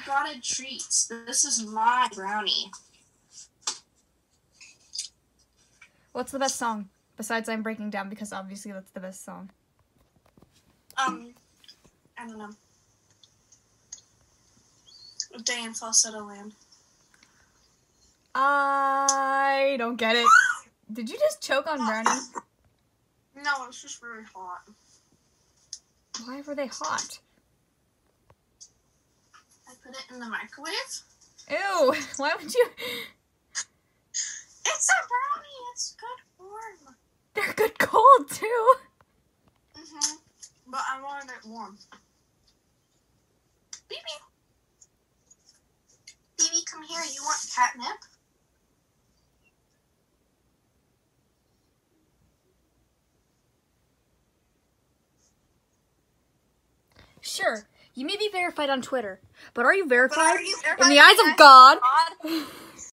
Spotted Treats. This is my brownie. What's the best song? Besides I'm Breaking Down, because obviously that's the best song. I don't know. A Day in Falsetto Land. I don't get it. Did you just choke on brownies? No, it's just very hot. Why were they hot? I put it in the microwave. Ew, why would you? It's a brownie. It's good warm. They're good cold, too. But I wanted it warm. BB. BB, come here. You want catnip? Sure, you may be verified on Twitter, but are you verified But are you verified in the eyes of God?